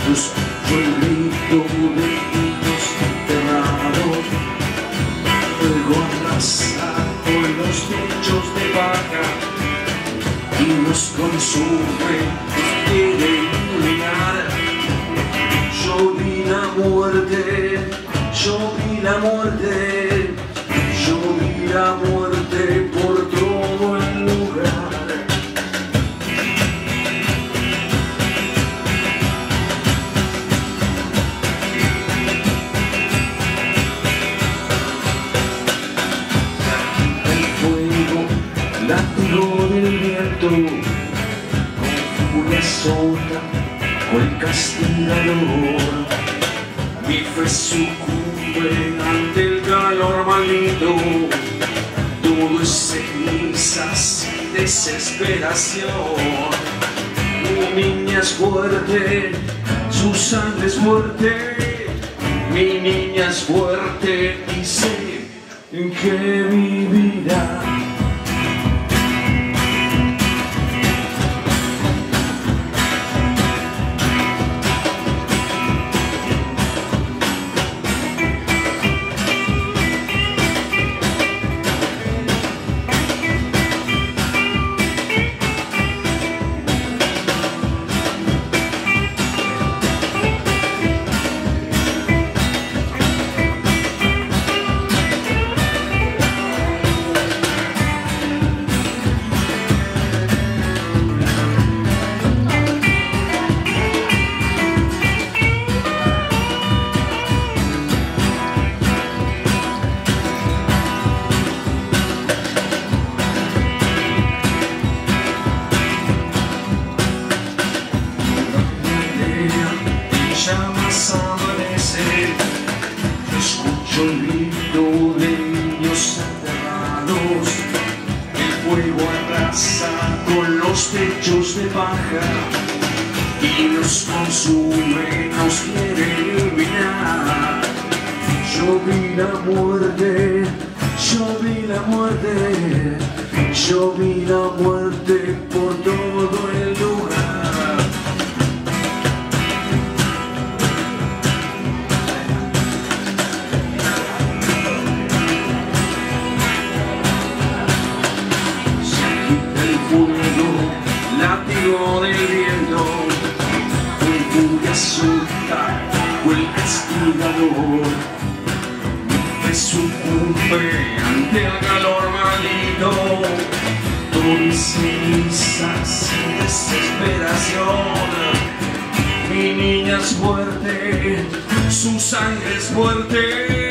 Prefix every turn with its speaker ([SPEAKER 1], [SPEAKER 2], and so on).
[SPEAKER 1] Escucho el grito de niños enterrados, fuego arrasa con los techos de vaca y nos consume, nos quiere iluminar. Yo vi la muerte, yo vi la muerte, yo vi la muerte por todo el lugar. Látigo del viento, con furia sota, con el castigador. Mi fe sucumbe ante el calor maldito, todo es cenizas y desesperación. Mi niña es fuerte, su sangre es fuerte, mi niña es fuerte y sé que vivirá. Escucho el grito de niños enterrados, el fuego arrasa con los techos de paja y nos consume, nos quiere iluminar. Yo vi la muerte, yo vi la muerte, yo vi la muerte por todo el lugar. Látigo del viento, con furia sota, con el castigador. Mi fe sucumbe ante el calor maldito, todo es cenizas y desesperación. Mi niña es fuerte, su sangre es fuerte.